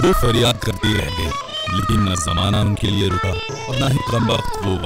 वो फरियाद करती रह गई, लेकिन न जमाना उनके लिए रुका और न ही कमबख्त वो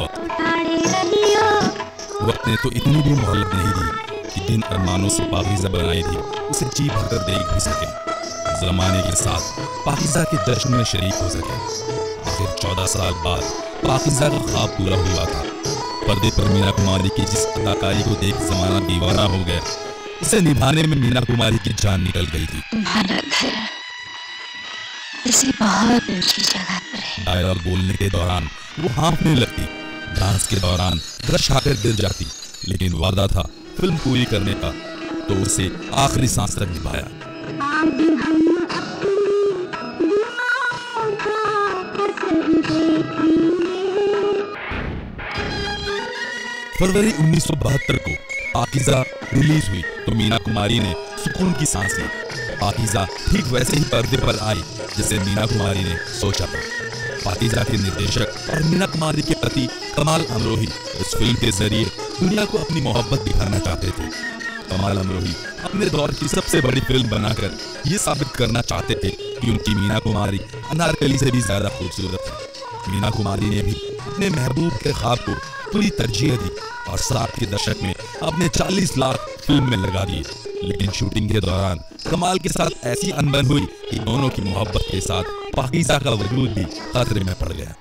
वक्त ने तो इतनी भी मोहलत नहीं दी कि जिन अरमानों से पाकीज़ा बनाई थी उसे जी भरकर देख भी सके, जमाने के साथ पाकीज़ा के जश्न में शरीक हो सके। आखिर 14 साल बाद पाकीज़ा का ख्वाब पूरा हुआ था। पर्दे पर मीना कुमारी की जिस अदाकारी को देख जमाना दीवाना हो गया, उसे निभाने में मीना कुमारी की जान निकल गई थी। तुम्हारा घर किसी बहुत ऊंची जगह पर है। डायलॉग बोलने के दौरान वो हाँफने लगती, डांस के दौरान रश आकर गिर जाती, लेकिन वादा था फिल्म पूरी करने का, तो उसे आखिरी सांस तक निभाया। फरवरी 1972 को पाकीज़ा रिलीज हुई तो मीना कुमारी ने सुकून की सांस ली। पाकीज़ा ठीक वैसे ही पर्दे पर आई जैसे मीना कुमारी ने सोचा था। पाकीज़ा के निर्देशक और मीना कुमारी के पति कमाल अमरोही इस फिल्म के जरिए दुनिया को अपनी मोहब्बत दिखाना चाहते थे। कमाल अमरोही अपने दौर की सबसे बड़ी फिल्म बनाकर ये साबित करना चाहते थे कि उनकी मीना कुमारी अनारकली से भी ज्यादा खूबसूरत है। मीना कुमारी ने भी अपने महबूब के ख्वाब को पूरी तरजीह दी और 60 के दशक में अपने 40 लाख फिल्म में लगा दिए, लेकिन शूटिंग के दौरान कमाल के साथ ऐसी अनबन हुई कि दोनों की मोहब्बत के साथ पाकीज़ा का वजूद भी खतरे में पड़ गया।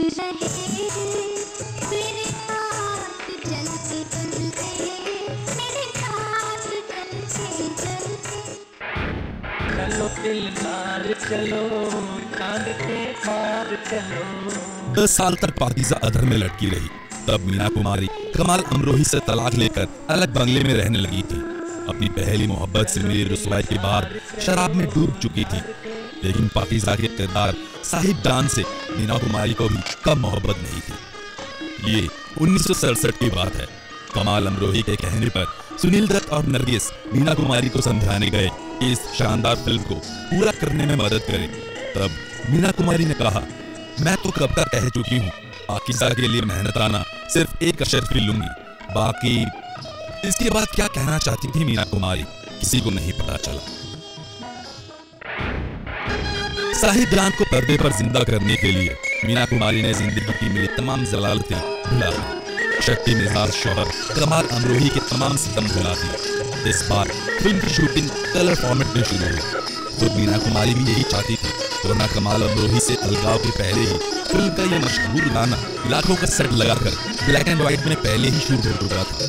चलो 10 साल तक पाकीज़ा अधर में लटकी रही। तब मीना कुमारी कमाल अमरोही से तलाक लेकर अलग बंगले में रहने लगी थी। अपनी पहली मोहब्बत से मिली रुसवाई के बाद शराब में डूब चुकी थी, लेकिन पाकीज़ा के किरदार साहिब जान से मीना कुमारी को भी कम मोहब्बत नहीं थी। ये 1967 की बात है। कमाल अमरोही के कहने पर सुनील दत्त और नरगिस मीना कुमारी को समझाने गए कि इस शानदार फिल्म को पूरा करने में मदद करें। तब मीना कुमारी ने कहा, मैं तो कब का कह चुकी हूँ, पाकीज़ा के लिए मेहनताना सिर्फ एक अशर्फ भी लूंगी, बाकी। इसके बाद क्या कहना चाहती थी मीना कुमारी किसी को नहीं पता चला। साहिब जान को पर्दे पर जिंदा करने के लिए मीना कुमारी ने जिंदगी की मिली तमाम जलालतें भुला दी। शक्ति मिजाज शौहर कमाल अमरोही के तमाम सितम भुला दिए। इस बार फिल्म की शूटिंग कलर फॉर्मेट में शुरू हुई। तो मीना कुमारी भी यही चाहती थी, वरना कमाल अमरोही से अलगाव के पहले ही फिल्म का ये मशहूर गाना लाखों का सेट लगाकर ब्लैक एंड व्हाइट में पहले ही शूट हो चुका था।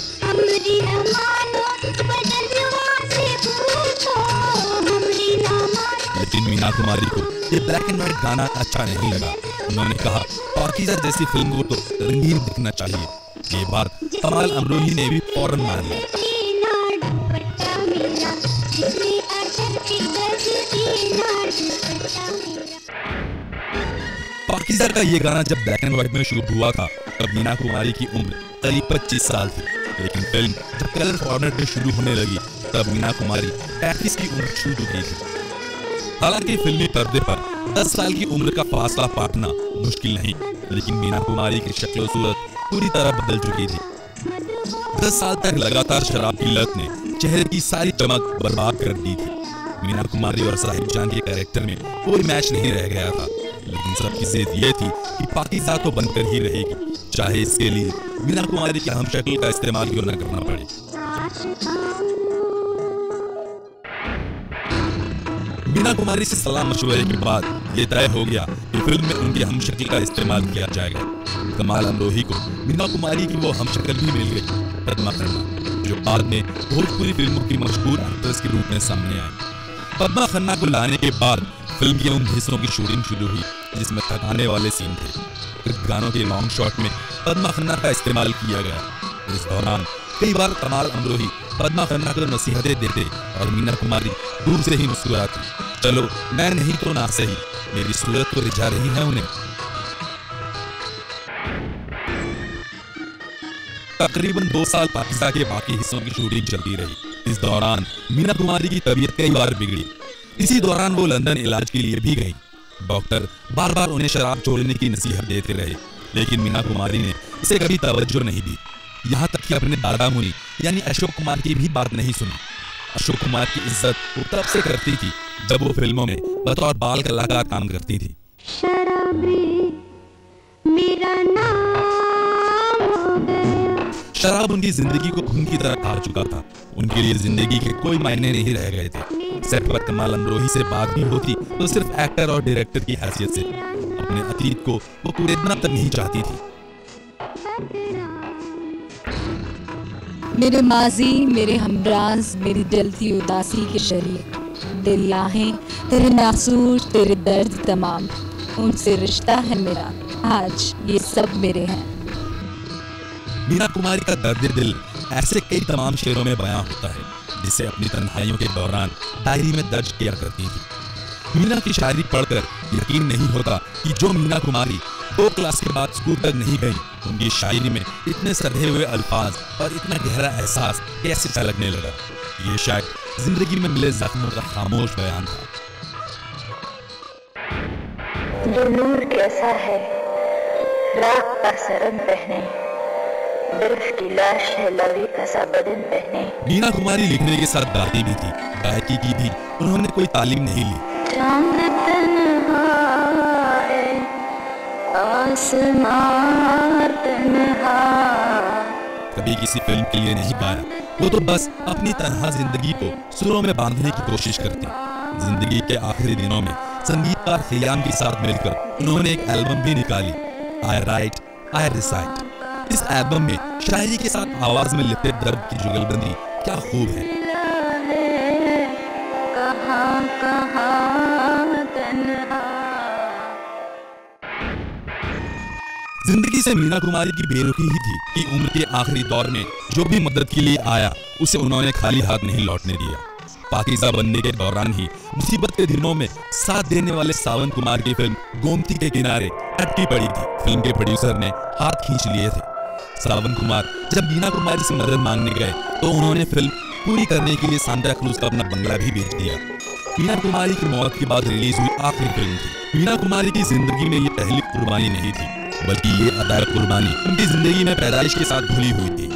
लेकिन मीना कुमारी को ये ब्लैक एंड व्हाइट गाना अच्छा नहीं लगा। उन्होंने कहा, पाकीज़ा जैसी फिल्म को तो रंगीन दिखना चाहिए। ये बात कमाल अमरोही ने भी फौरन मान लिया। पाकीज़ा का ये गाना जब ब्लैक एंड व्हाइट में शूट हुआ था, तब मीना कुमारी की उम्र करीब 25 साल थी। लेकिन फिल्म जब कलर फॉर्मेट में शुरू होने लगी, तब मीना कुमारी 35 की उम्र छू चुकी थी। हालांकि फिल्मी पर्दे पर 10 साल की उम्र का फासला पाटना मुश्किल नहीं, लेकिन मीना कुमारी की शक्ल सूरत पूरी तरह बदल चुकी थी। 10 साल तक लगातार शराब की लत ने चेहरे की सारी चमक बर्बाद कर दी थी। मीना कुमारी और साहिब जान के कैरेक्टर में कोई मैच नहीं रह गया था, लेकिन सबकी जिद ये थी कि पाकीज़ा तो बनकर ही रहेगी, चाहे इसके लिए मीना कुमारी की हमशक्ल का इस्तेमाल क्यों न करना पड़े। मीना कुमारी से सलाह मशवरे के बाद ये तय हो गया कि फिल्म में उनकी हमशक्ल का इस्तेमाल किया जाएगा। कमाल अमरोही को मीना कुमारी की वो हमशक्ल भी मिल गई, पद्मा खन्ना, जो बाद में भोजपुरी फिल्मों की मशहूर एक्ट्रेस के रूप में सामने आई। पद्मा खन्ना को लाने के बाद फिल्म के उन हिस्सों की शूटिंग शुरू हुई जिसमें थकाने वाले सीन थे। गानों के लॉन्ग शॉट में पद्मा खन्ना का इस्तेमाल किया गया। इस दौरान कई बार कमाल अमरोही पद्मा खन्ना को नसीहतें देते और मीना कुमारी दूर से ही मुस्कुराती, चलो मैं नहीं तो ना सही, मेरी सूरत तो रिझा रही है उन्हें। तकरीबन 2 साल पाकीज़ा के बाकी हिस्सों की शूटिंग चलती रही। इस दौरान मीना कुमारी की तबीयत कई बार बिगड़ी। इसी दौरान वो लंदन इलाज के लिए भी गई। डॉक्टर बार बार उन्हें शराब छोड़ने की नसीहत देते रहे, लेकिन मीना कुमारी ने इसे कभी तवज्जो नहीं दी। यहाँ तक कि अपने दादा मुनि यानी अशोक कुमार की भी बात नहीं सुनी। अशोक कुमार की इज्जत वो तब से करती थी जब वो फिल्मों में बतौर बाल कलाकार काम करती थी। मेरा नाम हो गया। शराब उनकी जिंदगी को खून की तरह खा चुका था। उनके लिए जिंदगी के कोई मायने नहीं रह गए थे। सेट पर कमाल अमरोही से बात भी होती तो सिर्फ एक्टर और डायरेक्टर की हैसियत से। अपने अतीत को वो कुरेदना तक नहीं चाहती थी। मेरे माजी, मेरे हमराज, मेरी जलती उदासी के शरीक, तेरी आहें, तेरे नासूर, तेरे दर्द तमाम, उनसे रिश्ता है मेरा, आज ये सब मेरे हैं। मीना कुमारी का दर्द दिल ऐसे कई तमाम शेरों में बयां होता है जिसे अपनी तन्हाइयों के दौरान डायरी में दर्ज किया करती थी। मीना की शायरी पढ़कर यकीन नहीं होता कि जो मीना कुमारी 2 क्लास के बाद स्कूल तक नहीं गई, उनकी शायरी में इतने सधे हुए अल्फाज और इतना गहरा एहसास कैसे छलकने लगा। ये शायद जिंदगी में मिले जख्मों का खामोश बयान था। जो नूर कैसा है, राख का सरन पहने, बर्फ की लाश है, लवी का सा बदन पहने। मीना कुमारी लिखने के साथ गाती भी थी, गायकी की भी उन्होंने कोई तालीम नहीं ली। चांद तन्हा है, आसमान तन्हा। कभी किसी फिल्म के लिए नहीं गाया, वो तो बस अपनी तन्हा जिंदगी को सुरों में बांधने की कोशिश करती। जिंदगी के आखिरी दिनों में संगीतकार खियाम के साथ मिलकर उन्होंने एक एल्बम भी निकाली, आई राइट आई रिसाइट। इस एल्बम में शायरी के साथ आवाज में लिपटे दर्द की जुगलबंदी क्या खूब है। कहाँ कहाँ तन्हा। जिंदगी से मीना कुमारी की बेरुखी ही थी कि उम्र के आखिरी दौर में जो भी मदद के लिए आया उसे उन्होंने खाली हाथ नहीं लौटने दिया। पाकीज़ा बनने के दौरान ही मुसीबत के दिनों में साथ देने वाले सावन कुमार की फिल्म गोमती के किनारे अटकी पड़ी थी। फिल्म के प्रोड्यूसर ने हाथ खींच लिए थे। सावन कुमार जब मीना कुमारी से मदद मांगने गए तो उन्होंने फिल्म पूरी करने के लिए सांता क्रूज का अपना बंगला भी बेच दिया। मीना कुमारी की मौत के बाद रिलीज हुई आखिरी फिल्म थी। मीना कुमारी की जिंदगी में ये पहली कुर्बानी नहीं थी, बल्कि ये अदार कुर्बानी उनकी जिंदगी में पैदाइश के साथ भूली हुई थी।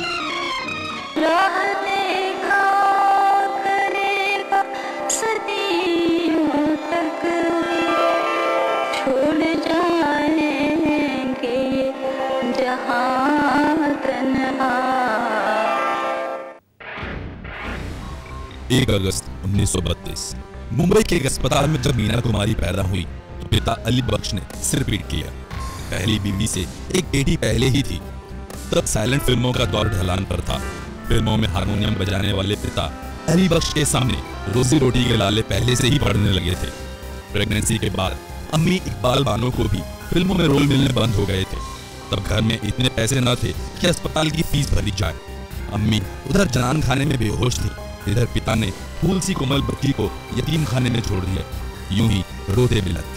एक अगस्त 1932 मुंबई के एक अस्पताल में जब मीना कुमारी पैदा हुई तो पिता अली बख्श ने सिर पीट किया। पहली बीवी से एक बेटी पहले ही थी। तब साइलेंट फिल्मों का दौर ढलान पर था। फिल्मों में हारमोनियम बजाने वाले पिता अली बख्श के सामने रोजी रोटी के लाले पहले से ही पड़ने लगे थे। प्रेगनेंसी के बाद अम्मी इकबाल बानो को भी फिल्मों में रोल मिलने बंद हो गए थे। तब घर में इतने पैसे न थे कि अस्पताल की फीस भरी जाए। अम्मी उधर जनान खाने में बेहोश थी, इधर पिता ने फूल सी कोमल बच्ची को यतीम खाने में छोड़ दिया। यूं ही रोते बिलखते।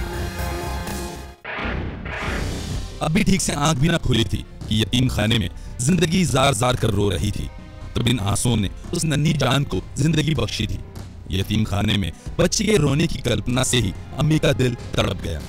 अभी ठीक से आंख भी ना खुली थी कि यतीम खाने में जिंदगी जार जार कर रो रही थी। तब इन आंसुओं ने उस नन्ही जान को जिंदगी बख्शी थी। यतीम खाने में बच्ची के रोने की कल्पना से ही अम्मी का दिल तड़प गया।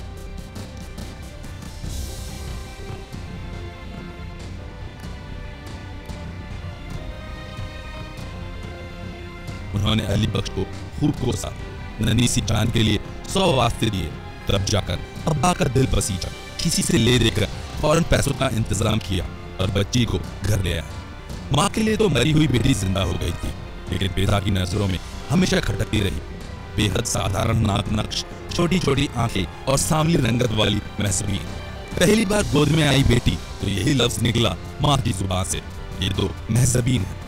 उन्होंने अली बख्श को खूब कोसा, नन्ही सी जान के लिए 100 वास्ते दिए। तब जाकर अब्बा का दिल पसीजा, किसी से ले देकर फौरन पैसों का इंतजाम किया और बच्ची को घर ले आया। माँ के लिए तो मरी हुई बेटी जिंदा हो गई थी, लेकिन पिता की नजरों में हमेशा खटकती रही। बेहद साधारण नाक नक्श, छोटी छोटी आंखें और सांवली रंगत वाली महजबीन। पहली बार गोद में आई बेटी तो यही लफ्ज निकला माँ की जुबान से, ये तो महजबीन है।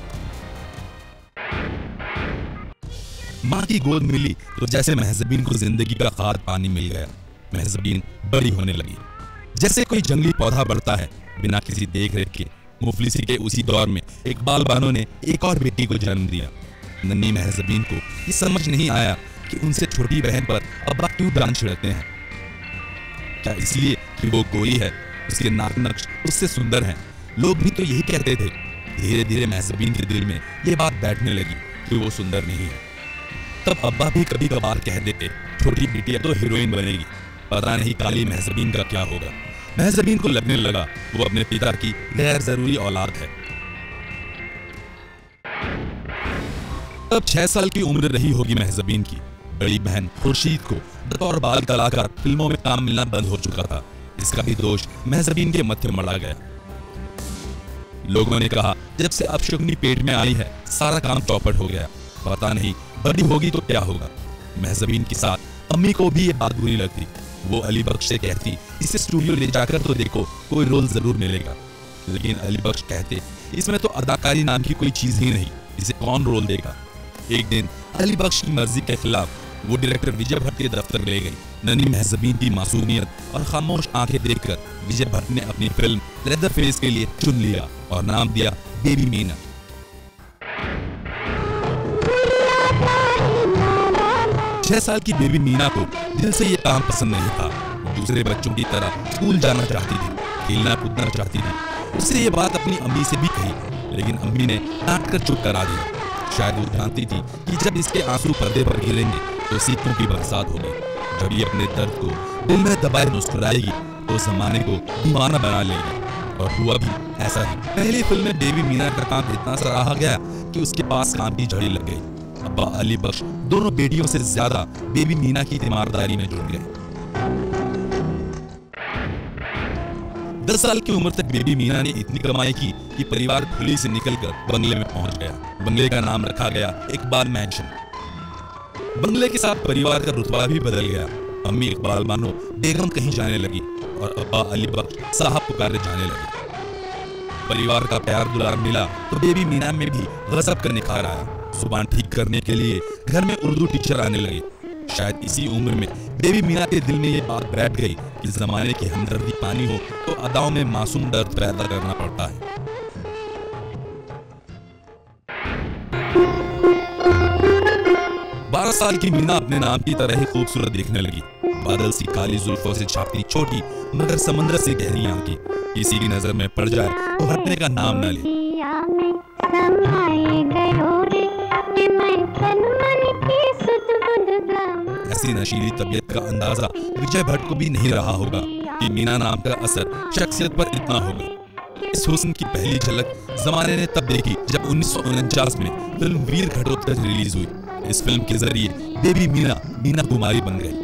माँ की गोद मिली तो जैसे महजबीन को जिंदगी का खाद पानी मिल गया। महजबीन बड़ी होने लगी, जैसे कोई जंगली पौधा बढ़ता है बिना किसी देख रेख के। मुफलिसी के उसी दौर में इकबाल बानो ने एक और बेटी को जन्म दिया। नन्ही महजबीन को ये समझ नहीं आया कि उनसे छोटी बहन पर अब्बा क्यों दान छिड़कते हैं। क्या इसलिए कि वो गोरी है, उसके नाक नक्श उससे सुंदर हैं? लोग भी तो यही कहते थे। धीरे धीरे महजबीन के दिल में ये बात बैठने लगी कि वो सुंदर नहीं है। तब अब्बा भी कभी कभार कह देते, छोटी बिटिया तो हीरोइन बनेगी, पता नहीं काली महजबीन का क्या होगा। महजबीन को लगने लगा वो अपने पिता की गैर जरूरी औलाद है। तब 6 साल की उम्र रही होगी महजबीन की। बड़ी बहन खुर्शीद को बतौर बाल कलाकार फिल्मों में काम मिलना बंद हो चुका था। इसका भी दोष महजबीन के मत्थे मढ़ा गया। लोगों ने कहा जब से अपशुगनी पेट में आई है सारा काम चौपट हो गया, पता नहीं बड़ी होगी तो क्या होगा। महजबीन के साथ अम्मी को भी ये बात बुरी लगती। वो अली बख्श से कहती इसे स्टूडियो ले जाकर तो देखो, कोई रोल जरूर मिलेगा। लेकिन अली बख्श कहते इसमें तो अदाकारी नाम की कोई चीज ही नहीं, इसे कौन रोल देगा। एक दिन अली बख्श की मर्जी के खिलाफ वो डायरेक्टर विजय भट्ट के दफ्तर ले गई। नन्ही महजबीन की मासूमियत और खामोश आंखें देखकर विजय भट्ट ने अपनी फिल्म लेदर फेस के लिए चुन लिया और नाम दिया बेबी मीना। 6 साल की बेबी मीना को दिल से ये काम पसंद नहीं था। दूसरे बच्चों की तरह स्कूल जाना चाहती थी, खेलना कूदना चाहती थी। उससे ये बात अपनी अम्मी से भी कही, लेकिन अम्मी ने डांट कर चुप करा दिया। शायद वो जानती थी कि जब इसके आंसू पर्दे पर गिरेंगे तो सिक्कों की बरसात होगी। जब ये अपने दर्द को दिल में दबाए मुस्कुराएगी तो जमाने को दीवाना बना लेगी। और हुआ भी ऐसा ही। पहली फिल्म में बेबी मीना का काम इतना सराहा गया कि उसके पास काम की झड़ी लग गई। अब्बा अली बख्श दोनों बेटियों से ज्यादा बेबी मीना की तीमारदारी में जुड़ गए। 10 साल की उम्र तक बेबी मीना ने इतनी कमाई की कि परिवार खुली से निकलकर बंगले में पहुंच गया। बंगले का नाम रखा गया इकबाल मैंशन। बंगले के साथ परिवार का रुतबा भी बदल गया। अम्मी इकबाल बानो बेगम कहीं जाने लगी और अब्बा अली बख्श साहब पुकारे जाने लगे। परिवार का प्यार दुलार मिला तो बेबी मीना में भी गजब का निखार आया। जुबान ठीक करने के लिए घर में उर्दू टीचर आने लगे। शायद इसी उम्र में बेबी मीना के दिल में ये बात बैठ गई कि जमाने की हमदर्दी पानी हो तो अदाओं में मासूम दर्द पैदा करना पड़ता है। बारह साल की मीना अपने नाम की तरह ही खूबसूरत दिखने लगी। बादल सी काली जुल्फों से छापती छोटी मगर समंदर से गहरी आंखें, किसी की नजर में पड़ जाए तो हटने का नाम न ले। ऐसी नशीली तबीयत का अंदाजा विजय भट्ट को भी नहीं रहा होगा कि मीना नाम का असर शख्सियत पर इतना होगा। इस हुस्न की पहली झलक जमाने ने तब देखी जब 1949 में फिल्म वीर घटोत्कच रिलीज हुई। इस फिल्म के जरिए बेबी मीना मीना कुमारी बन गई।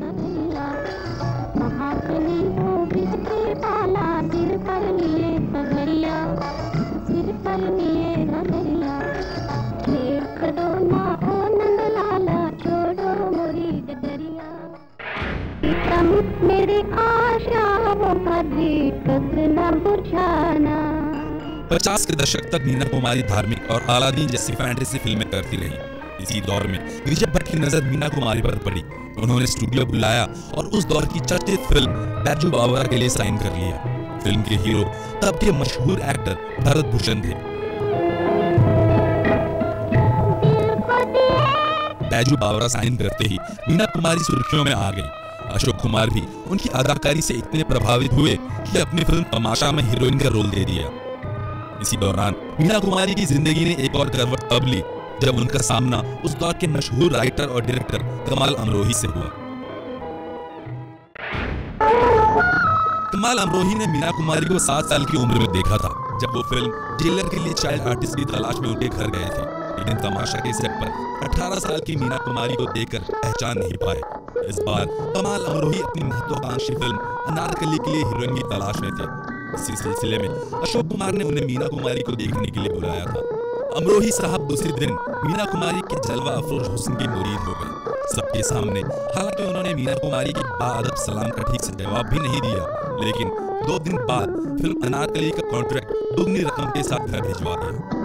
मेरी आशाओं का दीपक न बुझाना। 50 के दशक तक मीना कुमारी धार्मिक और अलादीन जैसी फैंटेसी फिल्में करती रही। इसी दौर में विजय भट्ट की नजर मीना कुमारी पर पड़ी। उन्होंने स्टूडियो बुलाया और उस दौर की चर्चित फिल्म बैजू बावरा के लिए साइन कर लिया। फिल्म के हीरो तब के मशहूर एक्टर भरत भूषण थे। बैजू बावरा साइन करते ही मीना कुमारी सुर्खियों में आ गई। अशोक कुमार भी उनकी अदाकारी से इतने प्रभावित हुए कि अपनी फिल्म तमाशा में हीरोइन का रोल दे दिया। इसी दौरान मीना कुमारी की जिंदगी ने एक और करवट तब ली जब उनका सामना उस दौर के मशहूर राइटर और डायरेक्टर कमाल अमरोही से हुआ। कमाल अमरोही ने मीना कुमारी को 7 साल की उम्र में देखा था जब वो फिल्म जेलर के लिए चाइल्ड आर्टिस्ट की तलाश में उनके घर गए थे। लेकिन तमाशा के सेट पर 18 साल की मीना कुमारी को देखकर पहचान नहीं पाए। इस बार कमाल अमरोही अपनी महत्वाकांक्षी फिल्म अनारकली के लिए हीरोइन की तलाश में थे। इसी सिलसिले में अशोक कुमार ने उन्हें मीना कुमारी को देखने के लिए बुलाया था। अमरोही साहब दूसरे दिन मीना कुमारी के जलवा अफरोज हुस्न की मुरीद हो गए सबके सामने। हालांकि उन्होंने मीना कुमारी के बाअदब सलाम का ठीक से जवाब भी नहीं दिया, लेकिन 2 दिन बाद फिल्म अनारकली का कॉन्ट्रैक्ट दुगनी रकम के साथ घर भिजवा दिया।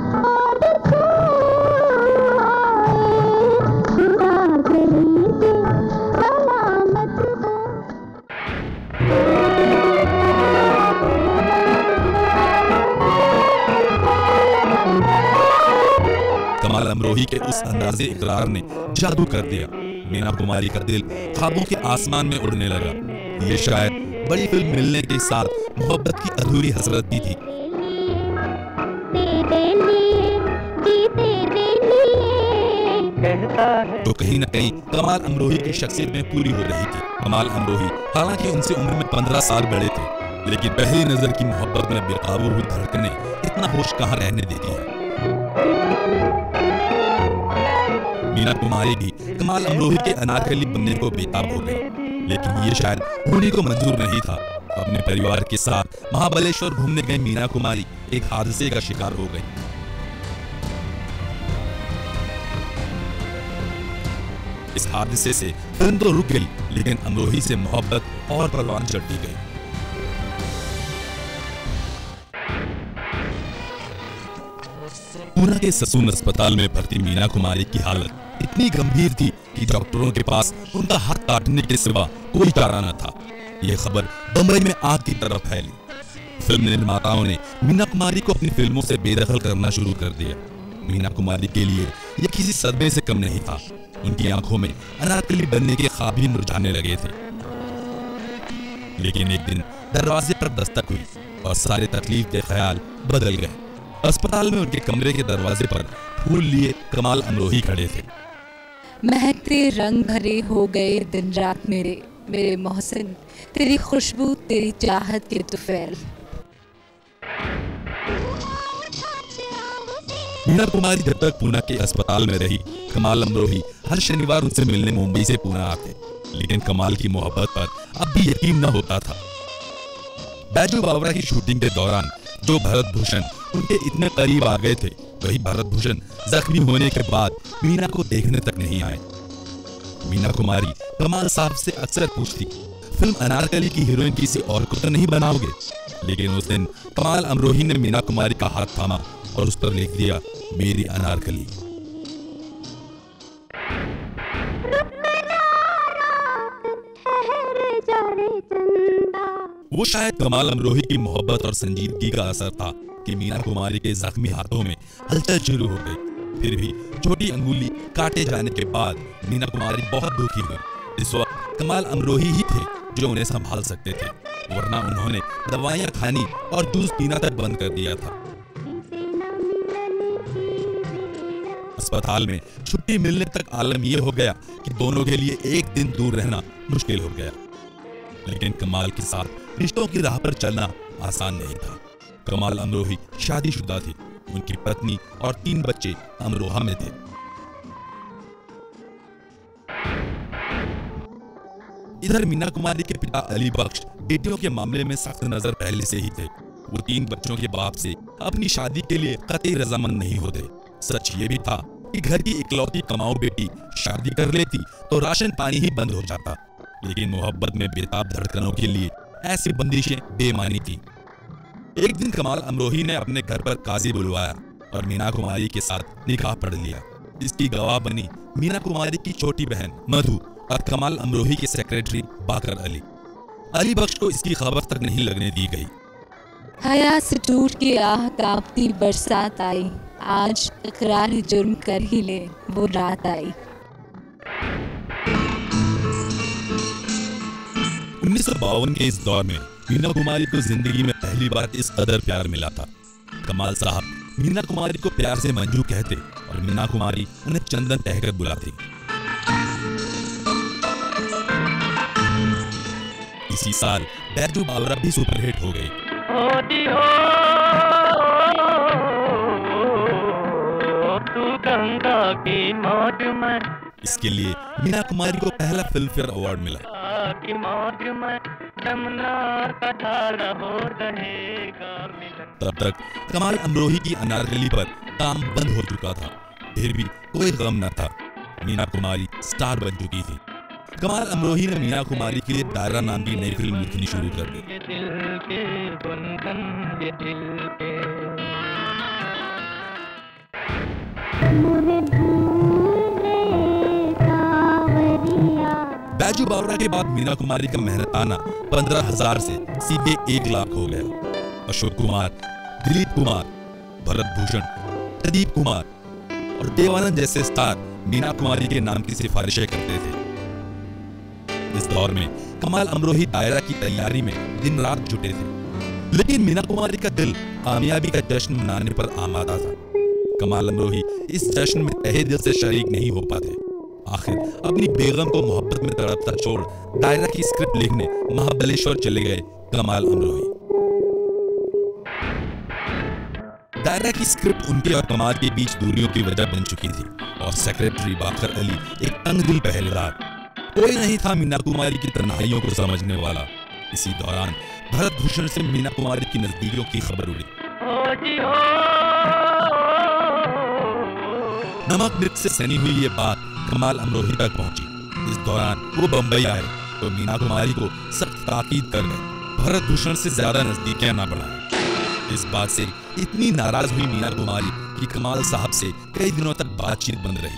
कमाल अमरोही के उस अंदाज़े इकरार ने जादू कर दिया। मीना कुमारी का दिल ख्वाबों के आसमान में उड़ने लगा। ये शायद बड़ी फिल्म मिलने के साथ मोहब्बत की अधूरी हसरत भी थी। तो कहीं न कहीं कमाल अमरोही की शख्सियत में पूरी हो रही थी। कमाल अमरोही हालांकि उनसे उम्र में 15 साल बड़े थे, लेकिन पहली नजर की मोहब्बत में बेकाबू हुई धड़कनें इतना होश कहाँ रहने देती है। मीना कुमारी भी कमाल अमरोही के अनारकली बनने को बेताब हो गई, लेकिन ये शायद उन्हीं को मंजूर नहीं था। अपने परिवार के साथ महाबलेश्वर घूमने गई मीना कुमारी एक हादसे का शिकार हो गई। इस हादसे से फिल्म तो रुक गई, लेकिन अमरोही से मोहब्बत और परवान चढ़ती गई। पूना के ससून अस्पताल में भर्ती मीना कुमारी की हालत इतनी गंभीर थी कि डॉक्टरों के पास उनका हाथ काटने के सिवा कोई चारा न था। यह खबर बंबई में आग की तरफ फैली। फिल्म निर्माताओं ने मीना कुमारी को अपनी फिल्मों से बेदखल करना शुरू कर दिया। मीना कुमारी के लिए यह किसी सदमे से कम नहीं था। उनकी आंखों में अनारकली बनने के ख्वाब ही मुरझाने लगे थे। लेकिन एक दिन दरवाजे पर दस्तक हुई और सारे तकलीफ के ख्याल बदल गए। अस्पताल में उनके कमरे के दरवाजे पर फूल लिए कमाल अमरोही खड़े थे। महकते रंग भरे हो गए दिन रात मेरे मोहसिन, तेरी खुशबू तेरी चाहत के तुफैल। मीना कुमारी जब तक पूना के अस्पताल में रही, कमाल अमरोही हर शनिवार उनसे मिलने मुंबई से पूना आते, लेकिन कमाल की मोहब्बत पर अब भी यकीन न होता था। बैजू बावरा की शूटिंग के दौरान जो भरत भूषण उनके इतने करीब आ गए थे, वही भरत भूषण जख्मी होने के बाद मीना को देखने तक नहीं आए। मीना कुमारी कमाल साहब से अक्सर पूछती, फिल्म अनारकली की हीरोइन किसी और को तो नहीं बनाओगे? लेकिन उस दिन कमाल अमरोही ने मीना कुमारी का हाथ थामा और उस पर लिख दिया, मेरी अनारकली। वो शायद कमाल अमरोही की मोहब्बत और संजीदगी का असर था कि मीना कुमारी के जख्मी हाथों में हलचल शुरू हो गई। फिर भी छोटी अंगुली काटे जाने के बाद मीना कुमारी बहुत दुखी हुई। इस वक्त कमाल अमरोही ही थे जो उन्हें संभाल सकते थे, वरना उन्होंने दवाइयां खानी और जूस पीना तक बंद कर दिया था। अस्पताल में छुट्टी मिलने तक आलम यह हो गया कि दोनों के लिए एक दिन दूर रहना मुश्किल हो गया। लेकिन कमाल के साथ रिश्तों की राह पर चलना आसान नहीं था। कमाल अमरोही शादीशुदा थी। उनकी पत्नी और 3 बच्चे अमरोहा में थे। इधर मीना कुमारी के पिता अली बख्श बेटियों के मामले में सख्त नजर पहले से ही थे। वो 3 बच्चों के बाप से अपनी शादी के लिए कतई रजामंद नहीं होते। सच ये भी था कि घर की इकलौती कमाऊ बेटी शादी कर लेती तो राशन पानी ही बंद हो जाता। लेकिन मोहब्बत में बेताब धड़कनों के लिए ऐसी बंदिशें बेमानी थी। एक दिन कमाल अमरोही ने अपने घर पर काजी बुलवाया और मीना कुमारी के साथ निकाह पढ़ लिया। इसकी गवाह बनी मीना कुमारी की छोटी बहन मधु और कमाल अमरोही के सेक्रेटरी बाकर अली। अली बख्श को इसकी खबर तक नहीं लगने दी गई। हया से टूट के आह कांपती बरसात आई, आज इकरार जुर्म कर ही ले वो रात आई। 1952 के इस दौर में मीना कुमारी को जिंदगी में पहली बार इस कदर प्यार मिला था। कमाल साहब मीना कुमारी को प्यार से मंजू कहते और मीना कुमारी उन्हें चंदन कहकर बुलाती। इसी साल बैजू बावरा भी सुपरहिट हो गई। इसके लिए मीना कुमारी को पहला फिल्म फेयर अवार्ड मिला। तब तक कमाल अमरोही की अनारकली पर काम बंद हो चुका था, फिर भी कोई गम न था। मीना कुमारी स्टार बन चुकी थी। कमाल अमरोही ने मीना कुमारी के लिए दायरा नाम की नई फिल्म लिखनी शुरू कर दी। बैजू बावरा के बाद मीना कुमारी का मेहनताना 15,000 से सीधे 1 लाख हो गया। अशोक कुमार, दिलीप कुमार, भरत भूषण, प्रदीप कुमार और देवानंद जैसे स्टार मीना कुमारी के नाम की सिफारिशें करते थे। इस दौर में कमाल अमरोही दायरा की तैयारी में दिन रात जुटे थे, लेकिन मीना कुमारी का दिल कामयाबी का जश्न मनाने पर आमादा था। कमाल अमरोही इस जश्न में तहे दिल से शरीक नहीं हो पाते। आखिर अपनी बेगम को मोहब्बत में तड़पता छोड़ दायरा की स्क्रिप्ट लिखने महाबलेश्वर चले गए कमाल अमरोही। दायरा की स्क्रिप्ट उनके और कमाल के बीच दूरियों की वजह बन चुकी थी और सेक्रेटरी बाकर अली एक तंगदिल पहरेदार। कोई नहीं था मीना कुमारी की तन्हाइयों को समझने वाला। इसी दौरान भरत भूषण से मीना कुमारी की नजदीकियों की खबर उड़ी। नमक मिर्च से सनी हुई ये बात कमाल अमरोही तक पहुंची। इस दौरान वो बंबई आए तो मीना कुमारी को सख्त ताकीद कर गए भरत भूषण से ज्यादा नजदीकियां ना बढ़ाएं। इस बात से इतनी नाराज हुई मीना कुमारी कि कमाल साहब से कई दिनों तक बातचीत बंद रही।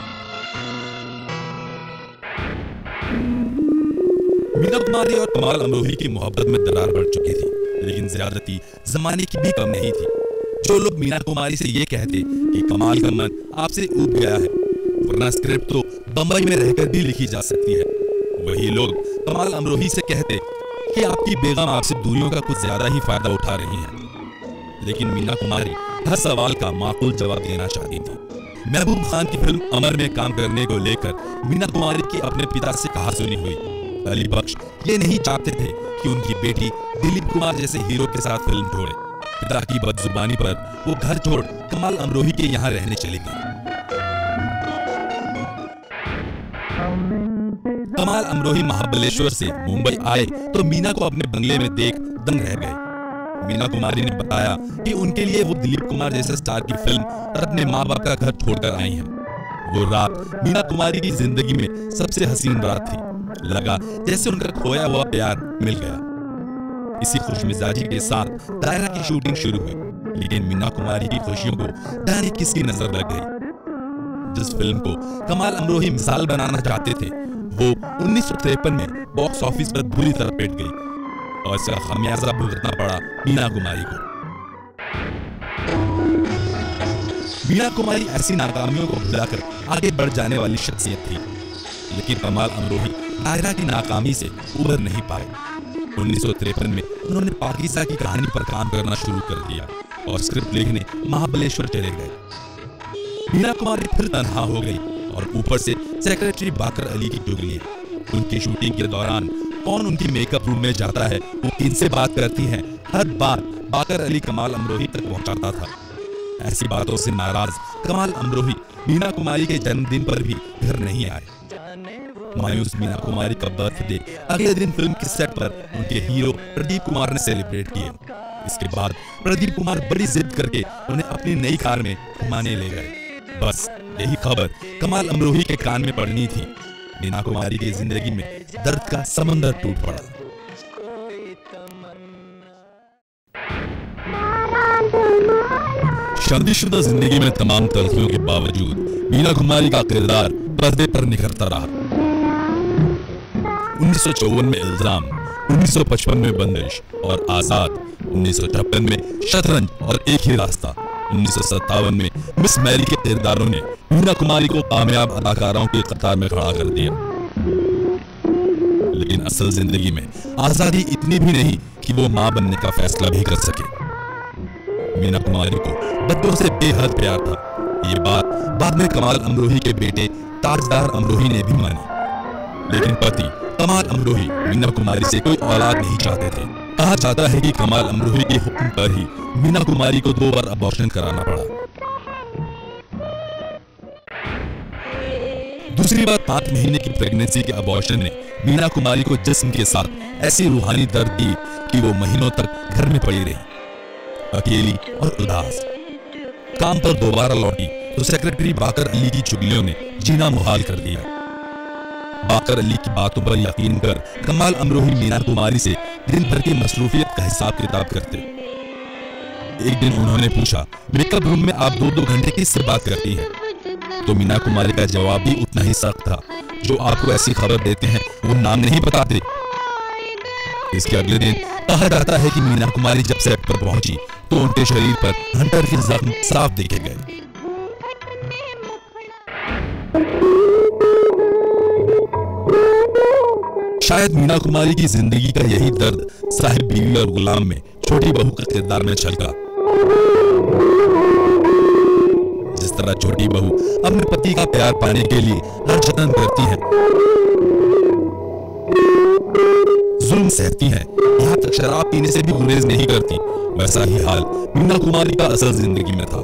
मीना कुमारी और कमाल अमरोही की मोहब्बत में दरार बढ़ चुकी थी, लेकिन ज्यादती जमाने की भी कम नहीं थी। जो लोग मीना कुमारी से ये कहते कि कमाल का मन आपसे ऊब गया है, वरना स्क्रिप्ट तो बंबई में रहकर भी लिखी जा सकती है, वही लोग कमाल अमरोही से कहते कि आपकी बेगम आपसे दूरियों का कुछ ज्यादा ही फायदा उठा रही है। लेकिन मीना कुमारी हर सवाल का माकूल जवाब देना चाहती थी। महबूब खान की फिल्म अमर में काम करने को लेकर मीना कुमारी की अपने पिता से कहासुनी हुई। अली बख्श ये नहीं चाहते थे कि उनकी बेटी दिलीप कुमार जैसे हीरो के साथ फिल्म छोड़े। पिता की बदजुबानी पर वो घर छोड़ कमाल अमरोही के यहाँ रहने चली गई। कमाल अमरोही महाबलेश्वर से मुंबई आए तो मीना को अपने बंगले में देख दंग रह गए। मीना कुमारी ने बताया कि उनके लिए वो दिलीप कुमार जैसे स्टार की फिल्म और अपने माँ बाप का घर छोड़कर आई हैं। वो रात मीना कुमारी की जिंदगी में सबसे हसीन रात थी। लगा जैसे उनका खोया हुआ प्यार मिल गया। इसी खुशमिजाजी के साथ दायरा की शूटिंग शुरू हुई, लेकिन मीना कुमारी की खुशियों को जाने किसकी नजर लग गई। जिस फिल्म को कमाल अमरोही मिसाल बनाना चाहते थे, वो 1953 में बॉक्स ऑफिस पर बुरी तरह पिट गई और इसका खमियाजा भुगतना पड़ा मीना कुमारी को। मीना कुमारी ऐसी नाकामियों को भुलाकर आगे बढ़ जाने वाली शख्सियत थी, लेकिन कमाल अमरोही दायरा की नाकामी से उबर नहीं पाए। 1953 में उन्होंने पाकिस्तान की कहानी पर काम करना शुरू कर दिया और स्क्रिप्ट लिखने महाबलेश्वर चले गए। मीना कुमारी फिर तन्हा हो गई और ऊपर से सेक्रेटरी बाकर अली की चुगलियां। उनकी शूटिंग के दौरान कौन उनकी मेकअप रूम में जाता है, वो किनसे बात करती है, हर बात बाकर अली कमाल अमरोही तक पहुंचाता था। ऐसी बातों से नाराज कमाल अमरोही मीना कुमारी के जन्मदिन पर भी घर नहीं आए। मायूस मीना कुमारी का बर्थडे अगले दिन फिल्म के सेट पर उनके हीरो प्रदीप कुमार ने सेलिब्रेट किया। इसके बाद प्रदीप कुमार बड़ी जिद करके उन्हें अपनी नई कार में घुमाने ले गए। बस यही खबर कमाल अमरोही के कान में पड़नी थी। मीना कुमारी की जिंदगी में दर्द का समंदर टूट पड़ा। शादीशुदा जिंदगी में तमाम तलखियों के बावजूद मीना कुमारी का किरदार पर्दे पर निखरता रहा। 1954 में इल्जाम, 1955 में बंदिश और आजाद, 1956 में शतरंज और एक ही रास्ता, 1957 में मिस मैरी के किरदारों ने मीना कुमारी को कामयाब अदाकाराओं की कतार में खड़ा कर दिया। लेकिन असल जिंदगी में आजादी इतनी भी नहीं कि वो मां बनने का फैसला भी कर सके। मीना कुमारी को बच्चों से बेहद प्यार था। ये बात बाद में कमाल अमरोही के बेटे ताजदार अमरोही ने भी मानी। लेकिन पति कमाल अमरोही मीना कुमारी से कोई औलाद नहीं चाहते थे। कहा जाता है कि कमाल अमरोही के हुक्म पर ही मीना कुमारी को 2 बार अबॉर्शन कराना पड़ा। दूसरी बार 5 महीने की प्रेगनेंसी के अबॉर्शन ने मीना कुमारी को जिस्म के साथ ऐसी रूहानी दर्द दी कि वो महीनों तक घर में पड़ी रही, अकेली और उदास। काम पर दोबारा लौटी तो सेक्रेटरी बाकर अली की चुगलियों ने जीना मुहाल कर दिया। बाकर अली की बातों पर यकीन कर कमाल अमरोही मीना कुमारी से दिन भर की मसरूफियत का हिसाब किताब करते। एक दिन उन्होंने पूछा, मेकअप रूम में आप 2-2 घंटे किससे बात करती हैं? तो मीना कुमारी का जवाब भी उतना ही सख्त था। जो आपको ऐसी खबर देते हैं वो नाम नहीं बताते। इसके अगले दिन कहा जाता है कि मीना कुमारी जब सेट पर पहुंची तो उनके शरीर पर हंटर के जख्म साफ देखे गए। शायद मीना कुमारी की जिंदगी का यही दर्द साहिब बीवी और गुलाम में छोटी बहू के किरदार में छलका। जिस तरह छोटी बहू अपने पति का प्यार पाने के लिए हर जतन करती है, जुल्म सहती हैं, यहाँ तक शराब पीने से भी गुरेज नहीं करती। वैसा ही हाल मीना कुमारी का असल जिंदगी में था।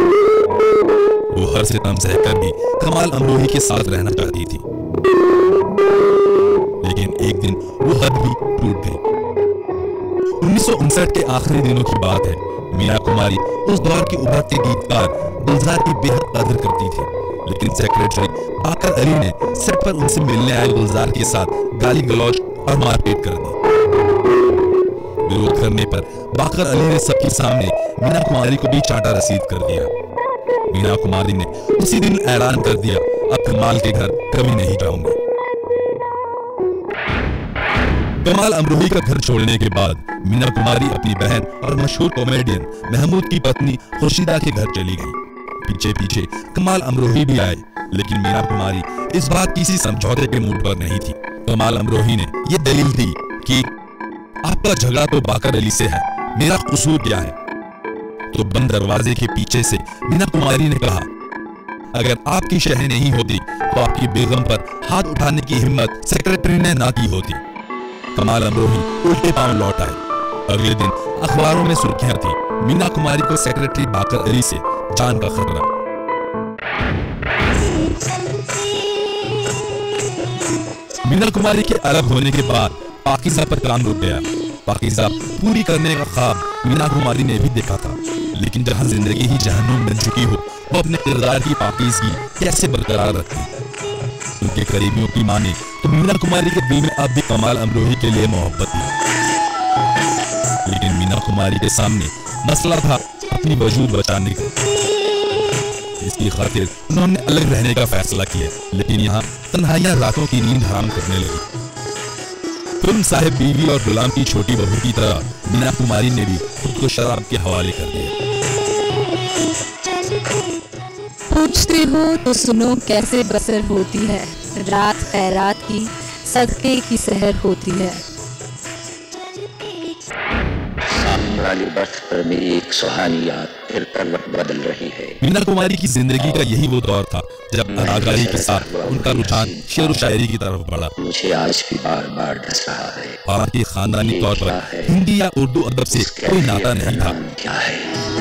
वो हर सितम सहकर भी कमाल अमरोही के साथ रहना चाहती थी, लेकिन एक दिन वो हद भी टूट गई। 1959 के आखिरी दिनों की बात है। मीना कुमारी उस दौर की उभरती गीतकार गुलजार की बेहद कदर करती थी, लेकिन सेक्रेटरी बाकर अली ने सेट पर उनसे मिलने आए गुलजार के साथ गाली गलौज और मारपीट कर दी। विरोध करने पर बाकर अली ने सबके सामने मीना कुमारी को भी चाटा रसीद कर दिया। मीना कुमारी ने उसी दिन ऐलान कर दिया, अब कमाल के घर कभी नहीं जाऊंगी। कमाल अमरोही का घर छोड़ने के बाद मीना कुमारी अपनी बहन और मशहूर कॉमेडियन महमूद की पत्नी खुर्शीदा के घर चली गई। पीछे पीछे कमाल अमरोही भी आए, लेकिन मीना कुमारी इस बात किसी समझौते के मूड पर नहीं थी। कमाल अमरोही ने यह दलील दी कि आपका झगड़ा तो बाकर अली से है, मेरा कसूर क्या है? तो बंद दरवाजे के पीछे से मीना कुमारी ने कहा, अगर आपकी शह नहीं होती तो आपकी बेगम पर हाथ उठाने की हिम्मत सेक्रेटरी ने ना की होती। कमाल अमरोही उल्टे पांव लौट आए। अगले दिन अखबारों में सुर्खियां थी, मीना कुमारी को सेक्रेटरी बाकर अली से जान का खतरा। मीना कुमारी के अलग होने के बाद पाकिज़ा पर काम रुक गया। पाकिज़ा पूरी करने का ख्वाब मीना कुमारी ने भी देखा था, लेकिन जहां जिंदगी ही जहन्नुम बन चुकी हो, वो अपने किरदार की पाकीज़गी कैसे बरकरार रखती? उनके करीबियों की माने तो मीना कुमारी के दिल में अब भी कमाल अमरोही के लिए मोहब्बत थी, लेकिन मीना कुमारी के सामने मसला था अपनी वजूद बचाने का। इसकी खातिर उन्होंने अलग रहने का फैसला किया, लेकिन यहाँ तन्हाइयां रातों की नींद हराम करने लगी। फिल्म साहिब बीवी और गुलाम की छोटी बहू की तरह मीना कुमारी ने भी खुद को शराब के हवाले कर दिया। पूछते हो तो सुनो कैसे बसर होती है, रात खैरात की सदके की सहर होती है। सामने वाली बर्थ पर मेरी एक सुहानी याद फिर करवट बदल रही है। मीना कुमारी की जिंदगी का यही वो दौर था जब अदाकारी के साथ उनका रुझान शेर व शायरी की तरफ बढ़ा। मुझे आज भी बार बार डस रहा है। हालांकि खानदानी तौर पर हिंदी या उर्दू अदब से कोई नाता नहीं था। क्या है?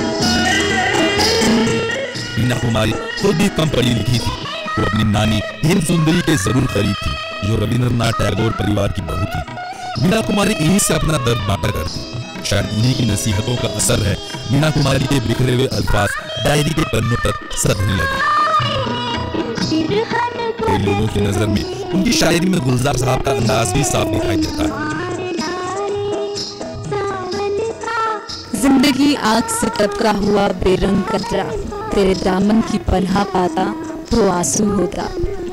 मीना कुमारी खुद भी कम पढ़ी लिखी थी। वो अपनी नानी हेम सुंदरी के जरूर करीब थी, जो रविंद्रनाथ टैगोर परिवार की बहू थी। मीना कुमारी इन्हीं से अपना दर्द बांटा करती। शायद इन्हीं की नसीहतों का असर है, मीना कुमारी के बिखरे हुए अल्फाज डायरी के पन्नों पर सधने लगे। कई लोगों की नजर में उनकी शायरी में गुलजार साहब का अंदाज भी साफ दिखाई देता है। जिंदगी आग से टपका हुआ बेरंग कतरा, तेरे दामन की पनाह पाता तो आंसू होता।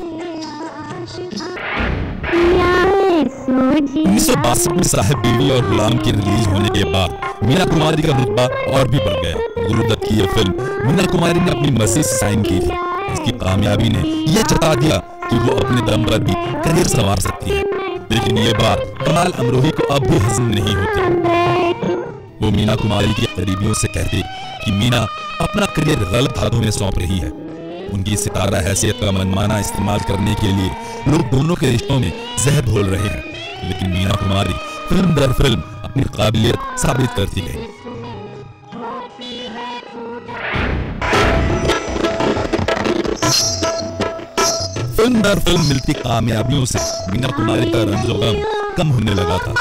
1962 में साहिब बीवी और गुलाम की रिलीज होने के बाद मीना कुमारी का रुतबा और भी बढ़ गया। गुरुदत्त की यह फिल्म मीना कुमारी ने अपनी मर्जी से साइन की थी। इसकी कामयाबी ने यह जता दिया कि वो अपने दम पर भी करियर संवार सकती है, लेकिन ये बात कमाल अमरोही को अब भी हजम नहीं होती। वो मीना कुमारी के करीबियों से कहते कि मीना अपना करियर गलत हाथों में सौंप रही है। उनकी सितारा हैसियत का मनमाना इस्तेमाल करने के लिए लोग दोनों के रिश्तों में जहर घोल रहे हैं, लेकिन मीना कुमारी फिल्म दर फिल्म अपनी काबिलियत साबित करती गई। फिल्म दर फिल्म मिलती कामयाबियों से मीना कुमारी का रंजो-गम कम होने लगा था।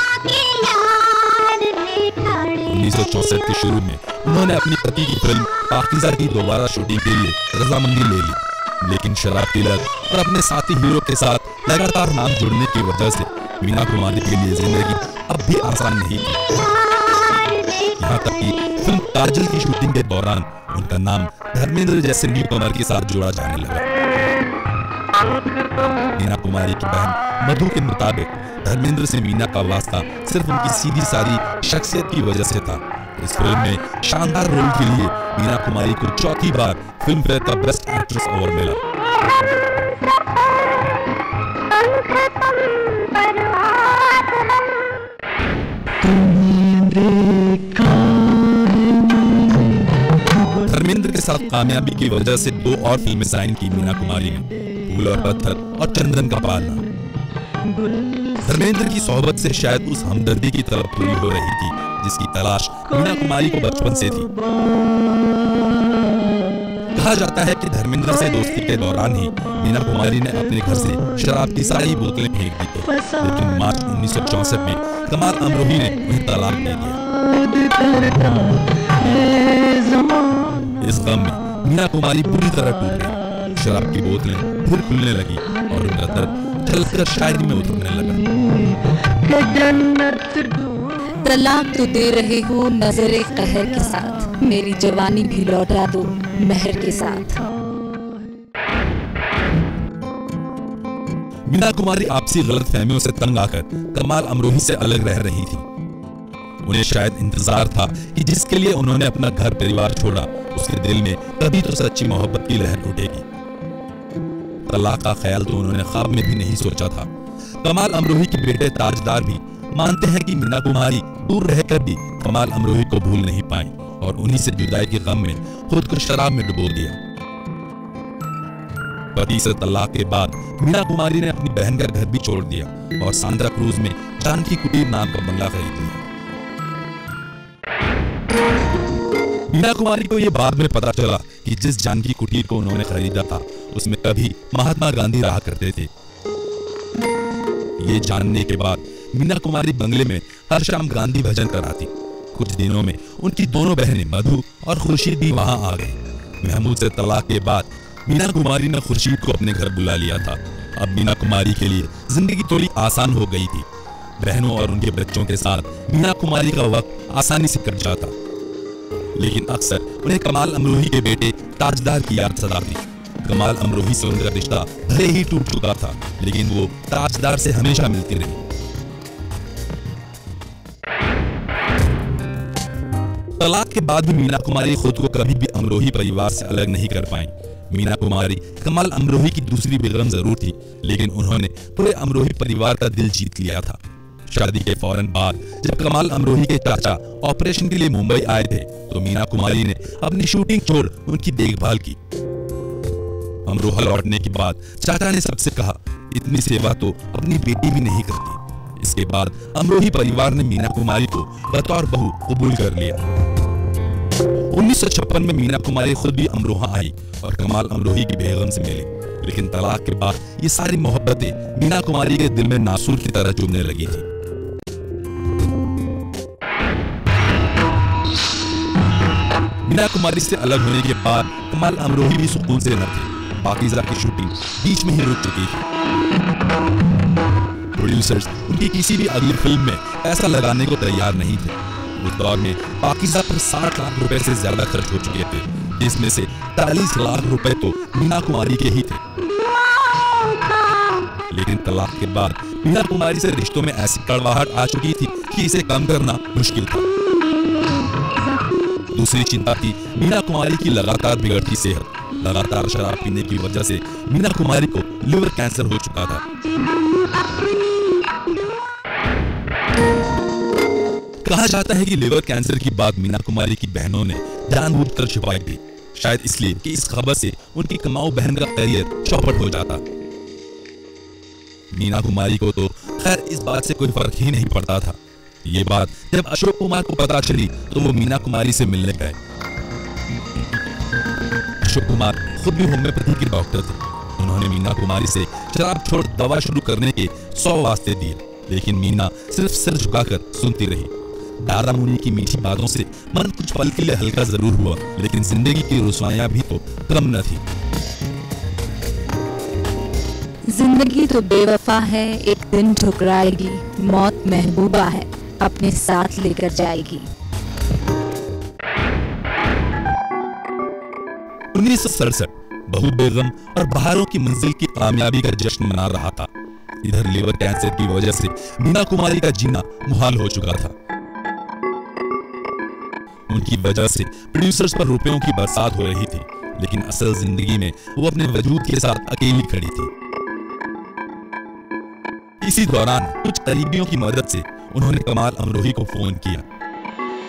1964 के शुरू में उन्होंने अपनी पति की फिल्म पाकीज़ा की दोबारा शूटिंग के लिए रजामंदी ले ली, लेकिन शराब की लत और अपने साथी हीरो के साथ लगातार नाम जुड़ने की वजह से मीना कुमारी के लिए जिंदगी अब भी आसान नहीं थी। यहाँ तक कि फिल्म काजल की शूटिंग के दौरान उनका नाम धर्मेंद्र जैसे न्यू कमर के साथ जोड़ा जाने लगा। मीना कुमारी की बहन मधु के मुताबिक धर्मेंद्र से मीना का वास्ता सिर्फ उनकी सीधी सादी शख्सियत की वजह से था। इस फिल्म में शानदार रोल के लिए मीना कुमारी को चौथी बार फिल्म फेयर का बेस्ट एक्ट्रेस अवार्ड मिला। धर्मेंद्र के साथ कामयाबी की वजह से 2 और फिल्में साइन की मीना कुमारी ने, फूल और पत्थर और चंदन का पालना। धर्मेंद्र की सोहबत से शायद उस हमदर्दी की तलब पूरी हो रही थी जिसकी तलाश मीना कुमारी को बचपन से थी। कहा जाता है कि धर्मेंद्र से दोस्ती के दौरान ही मीना कुमारी ने अपने घर से शराब की सारी बोतलें फेंक दी थी, लेकिन मार्च 1964 में कमाल अमरोही ने उन्हें तलाक दे दिया। इस गम में मीना कुमारी पूरी तरह टूट गई। शराब की बोतलें फिर खुलने लगी और उनका दर्द छलककर शायरी में उतरने लगा। तलाक तो दे रहे हो नजरे कहर के साथ, मेरी जवानी भी लौटा दो महर के साथ। मीना कुमारी आपसी गलतफहमियों से तंग आकर कमाल अमरोही से अलग रह रही थी। उन्हें शायद इंतजार था कि जिसके लिए उन्होंने अपना घर परिवार छोड़ा उसके दिल में कभी तो सच्ची मोहब्बत की लहर उठेगी। तलाक का ख्याल तो उन्होंने ख्वाब में भी नहीं सोचा था। कमाल अमरोही के बेटे ताजदार भी मानते हैं कि मीना कुमारी दूर रहकर भी कमाल अमरोही को भूल नहीं पाई और उन्हीं से जुदाई के गम में खुद को शराब में डुबो दिया। पति से तलाक के बाद मीना कुमारी ने अपनी बहन का घर भी छोड़ दिया और सांता क्रूज में जानकी कुटीर नाम का बंगला खरीद लिया। मीना कुमारी को यह बाद में पता चला कि जिस जानकी कुटीर को उन्होंने खरीदा था उसमें कभी महात्मा गांधी रहा करते थे। ये जानने के बाद मीना कुमारी बंगले में हर शाम गांधी भजन कराती। कुछ दिनों में उनकी दोनों बहनें मधु और खुर्शीद भी वहां आ गई। महमूद से तलाक के बाद मीना कुमारी ने खुर्शीद को अपने घर बुला लिया था। अब मीना कुमारी के लिए जिंदगी थोड़ी आसान हो गई थी। बहनों और उनके बच्चों के साथ मीना कुमारी का वक्त आसानी से कट जाता, लेकिन अक्सर उन्हें कमाल अमरोही के बेटे ताजदार की याद सताती। कमाल अमरोही से उनका रिश्ता भले ही टूट चुका था, लेकिन वो ताजदार से हमेशा मिलती रही। तलाक के बाद भी मीना कुमारी खुद को कभी भी अमरोही परिवार से अलग नहीं कर पाई। मीना कुमारी कमाल अमरोही की दूसरी बेगम जरूर थी, लेकिन उन्होंने पूरे अमरोही परिवार का दिल जीत लिया था। शादी के फौरन बाद जब कमाल अमरोही के चाचा ऑपरेशन के लिए मुंबई आए थे तो मीना कुमारी ने अपनी शूटिंग छोड़ उनकी देखभाल की। अमरोहा लौटने के बाद चाचा ने सबसे कहा, इतनी सेवा तो अपनी बेटी भी नहीं करती। इसके बाद अमरोही परिवार ने मीना कुमारी को बतौर बहू कबूल कर लिया। 1956 में मीना कुमारी खुद भी अमरोहा आई और कमाल अमरोही की बेगम से मिली, लेकिन तलाक के बाद ये सारी मोहब्बतें मीना कुमारी के दिल में नासूर की तरह चुभने लगी थी। मीना कुमारी से अलग होने के बाद कमाल अमरोही भी सुकून से न थे। पाकीज़ा की शूटिंग बीच में ही रुक चुकी थी। प्रोड्यूसर्स उनकी किसी भी अगली फिल्म में पैसा लगाने को तैयार नहीं थे। उस दौर में पाकीज़ा पर 60 लाख रुपए से ज्यादा खर्च हो चुके थे, जिसमें से 40 लाख रुपए तो मीना कुमारी के ही थे। लेकिन तलाक के बाद मीना कुमारी से रिश्तों में ऐसी कड़वाहट आ चुकी थी कि इसे कम करना मुश्किल था। दूसरी चिंता थी मीना कुमारी की लगातार बिगड़ती सेहत। लगातार शराब पीने की वजह से मीना कुमारी को लिवर कैंसर हो चुका था। कहा जाता है कि लिवर कैंसर की बात मीना कुमारी की बहनों ने जानबूझकर छिपाई थी, शायद इसलिए कि इस खबर से उनकी कमाऊ बहन का करियर चौपट हो जाता। मीना कुमारी को तो खैर इस बात से कोई फर्क ही नहीं पड़ता था। ये बात जब अशोक कुमार को पता चली तो वो मीना कुमारी से मिलने गए। अशोक कुमार खुद भी होम्योपैथी के डॉक्टर थे। उन्होंने मीना कुमारी से शराब छोड़ दवा शुरू करने के 100 वास्ते दिए, लेकिन मीना सिर्फ सिर झुकाकर सुनती रही। दादा मुनि की मीठी बातों से मन कुछ पल के लिए हल्का जरूर हुआ, लेकिन जिंदगी की रुसवाइयां भी तो कम न थी। जिंदगी तो बेवफा है, एक दिन ठुकराएगी, मौत महबूबा है, अपने साथ लेकर जाएगी। 1967 बहू बेगम और बहारों की मंजिल की कामयाबी का जश्न मना रहा था। इधर लिवर कैंसर की वजह से मीना कुमारी का जीना मुहाल हो चुका था। उनकी वजह से प्रोड्यूसर्स पर रुपयों की बरसात हो रही थी, लेकिन असल जिंदगी में वो अपने वजूद के साथ अकेली खड़ी थी। इसी दौरान कुछ करीबियों की मदद से उन्होंने कमाल अमरोही को फोन किया।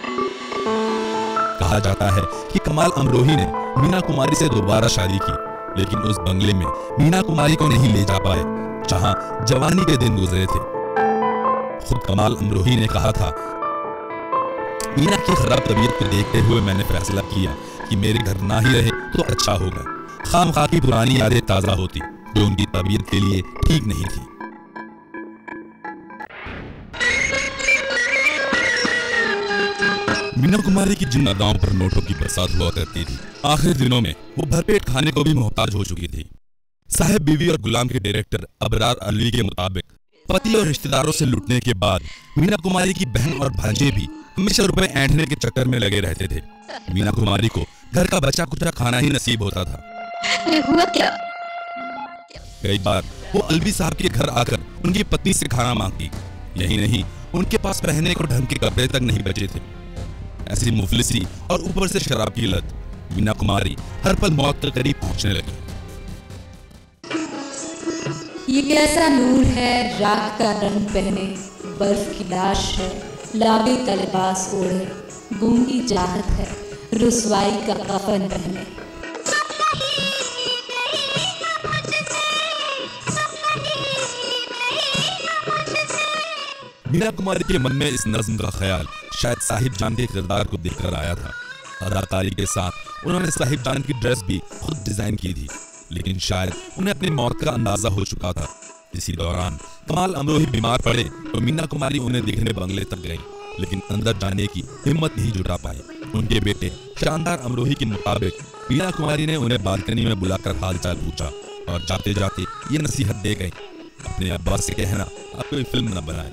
कहा जाता है कि कमाल अमरोही ने मीना कुमारी से दोबारा शादी की, लेकिन उस बंगले में मीना कुमारी को नहीं ले जा पाए जहां जवानी के दिन गुजरे थे। खुद कमाल अमरोही ने कहा था, मीना की खराब तबीयत को देखते हुए मैंने फैसला किया कि मेरे घर ना ही रहे तो अच्छा होगा। खामखा की पुरानी यादें ताजा होती जो उनकी तबीयत के लिए ठीक नहीं थी। मीना कुमारी की जिन अदाओं पर नोटों की बरसात हुआ करती थी, आखिरी दिनों में वो भरपेट खाने को भी मोहताज हो चुकी थी। साहिब बीवी और गुलाम के डायरेक्टर अबरार अली के मुताबिक पति और रिश्तेदारों से लुटने के बाद मीना कुमारी की बहन और भांजे भी हमेशा रुपए ऐंठने के चक्कर में लगे रहते थे। मीना कुमारी को घर का बचा कुचा खाना ही नसीब होता था। हुआ क्या? कई बार वो अलवी साहब के घर आकर उनकी पत्नी से खाना मांगती। यही नहीं, उनके पास पहनने को ढंग के कपड़े तक नहीं बचे थे। ऐसी मुफलिसी और ऊपर से शराब की लत, मीना कुमारी हर पल मौत के करीब पहुंचने लगी। ये कैसा नूर है राख का रंग पहने, बर्फ की लाश है लावे का लिबास ओढ़े, गूंगी चाहत है रुसवाई का कफन पहने। मीना कुमारी के मन में इस नज्म का ख्याल शायद साहिब जान के किरदार को देखकर आया था। अदाकारी के साथ उन्होंने साहिब जान की ड्रेस भी खुद डिजाइन की थी, लेकिन शायद उन्हें अपनी मौत का अंदाजा हो चुका था। इसी दौरान कमाल अमरोही बीमार पड़े तो मीना कुमारी उन्हें देखने बंगले तक गई, लेकिन अंदर जाने की हिम्मत नहीं जुटा पाई। उनके बेटे शानदार अमरोही के मुताबिक मीना कुमारी ने उन्हें बालकनी में बुलाकर हालचाल पूछा और जाते जाते ये नसीहत दे गई, अपने अब्बा से कहना आप कोई फिल्म न बनाए।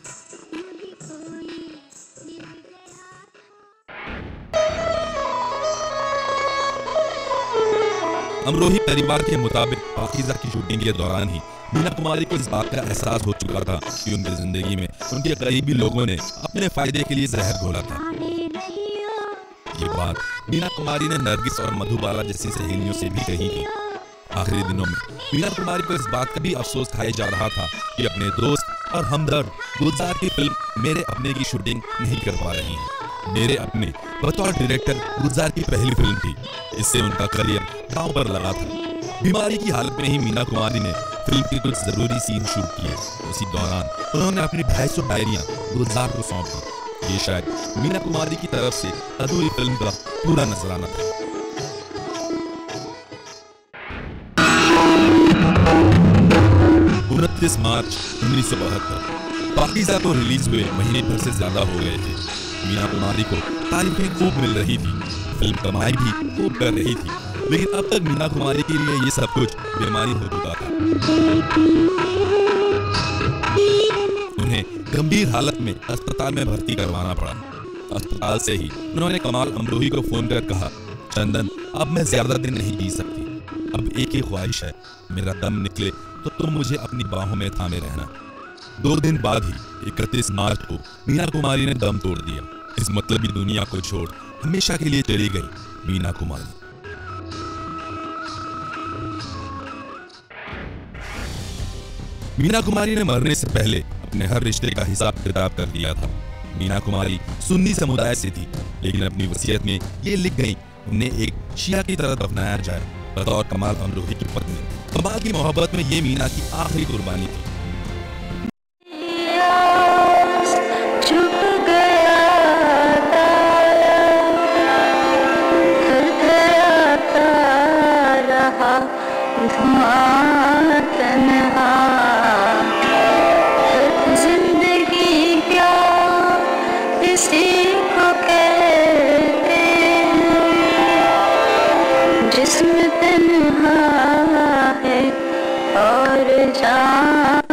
अमरोही परिवार के मुताबिक पाकीज़ा की शूटिंग के दौरान ही मीना कुमारी को इस बात का एहसास हो चुका था कि उनकी जिंदगी में उनके करीबी लोगों ने अपने फायदे के लिए जहर घोला था। ये बात मीना कुमारी ने नरगिस और मधुबाला जैसी सहेलियों से भी कही थी। आखिरी दिनों में मीना कुमारी को इस बात का भी अफसोस खाया जा रहा था कि अपने दोस्त और हमदर्द गुलजार की फिल्म मेरे अपने की शूटिंग नहीं कर पा रही है। मेरे अपने बतौर डायरेक्टर गुलजार की पहली फिल्म थी, इससे उनका करियर दांव पर लगा था। बीमारी की हालत में ही मीना कुमारी ने फिल्म के कुछ जरूरी सीन शूट किए। उसी दौरान उन्होंने अपनी 250 डायरियां गुलजार को सौंप दी। ये शायद मीना कुमारी की तरफ से अधूरी फिल्म का पूरा नजराना था। 29 मार्च 1972 पाकीज़ा को रिलीज हुए महीने भर से ज्यादा हो गए थे। मीना कुमारी को तारीफें खूब मिल रही थी, फिल्म कमाई भी खूब कर रही थी, लेकिन अब तक मीना कुमारी के लिए ये सब कुछ बीमारी हो चुका था। उन्हें गंभीर हालत में अस्पताल में भर्ती करवाना पड़ा। अस्पताल से ही उन्होंने कमाल अमरोही को फोन कर कहा, चंदन अब मैं ज्यादा दिन नहीं जी सकती, अब एक ही ख्वाहिश है, मेरा दम निकले तो तुम मुझे अपनी बाहों में थामे रहना। 2 दिन बाद ही 31 मार्च को मीना कुमारी ने दम तोड़ दिया। इस मतलबी दुनिया को छोड़ हमेशा के लिए चली गई मीना कुमारी। मीना कुमारी ने मरने से पहले अपने हर रिश्ते का हिसाब किताब कर दिया था। मीना कुमारी सुन्नी समुदाय से थी, लेकिन अपनी वसीयत में ये लिख गई उन्हें एक शिया की तरह दफनाया जाए बतौर कमाल अमरोही की पत्नी। कमाल की मोहब्बत में ये मीना की आखिरी कुर्बानी थी। जिंदगी क्या इसी को कहते जिस्म तन्हा है और जान